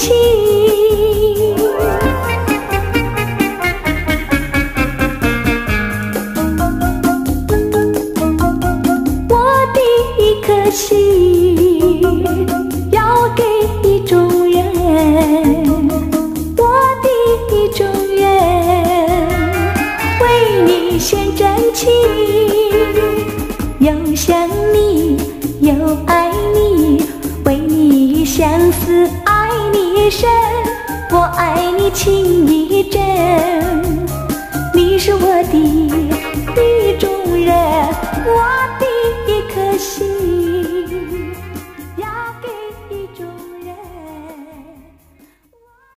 情。我的一颗心要给意中人，我的意中人为你献真情，又想你又爱你，为你相思爱你深，我爱你情意真，你是我的意中人。